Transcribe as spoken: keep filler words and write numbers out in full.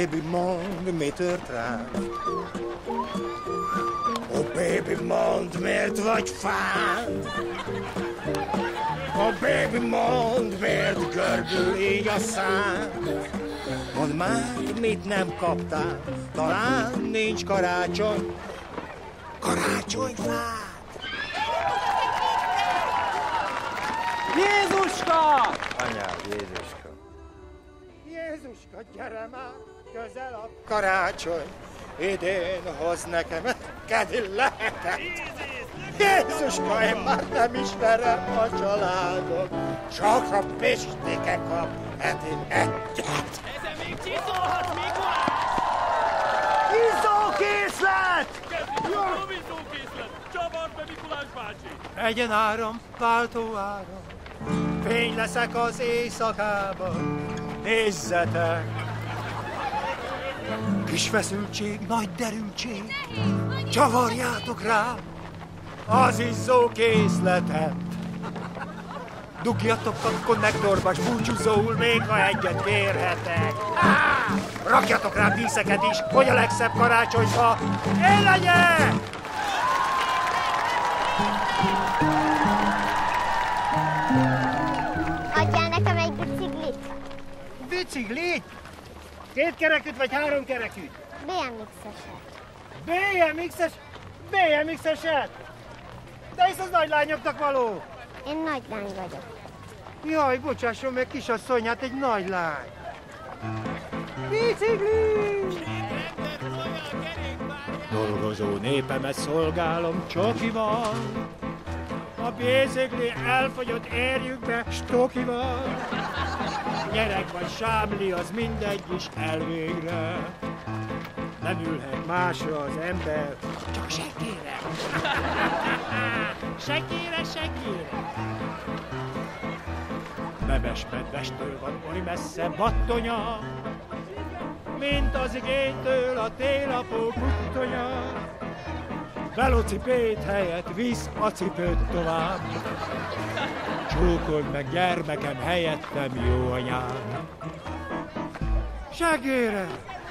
baby, mondd, mi tört rám. Oh, baby, mondd, miért vagy fán? Oh, baby, mondd, miért görbül így a szám? Mondd már, mit nem kaptál, talán nincs karácsony, karácsonyfád. Jézuska! Anyád, Jézuska. Jézuska, gyere már, közel a karácsony, idén hoz nekem egy Cadillac-et. Jézuska, én már nem ismerem a családot, csak a pistike kap heti egyet. Ezen még csiszolhatsz, Mikulás! Izzókészlet! Jó izzókészlet! Csavart be, Mikulás bácsi! Egyen áram, váltó áram, fény leszek az éjszakában, nézzetek! Kis feszültség, nagy derültség, csavarjátok rá az izzókészletet. Dugjatok a konnektorba, s búcsúzóul még ha egyet kérhetek. Á! Rakjatok rá díszeket is, hogy a legszebb karácsonyfa én legyek! Adjál nekem egy biciklit? Biciklit? Két kerekűt vagy három kerekűt? bé em iksz-eset. bé em iksz-es? bé em iksz-eset? De hisz az nagy lányoknak való. Én nagy lány vagyok. Jaj, bocsásson meg, kisasszony, hát egy nagy lány. Bicikli! Dolgozó népemet szolgálom csokival. A bicikli elfogyott, érjük be stokival. Gyerek vagy sámli, az mindegy is elvégre. Nem ülhet másra az ember, csak seggére. Seggére, seggére. Nemes medvestől van oly messze battonya, mint az igénytől a télapó kuttonya. Velocipéd helyett visz a cipőt tovább. Csókold meg gyermekem helyettem, jó anyám. Seggére!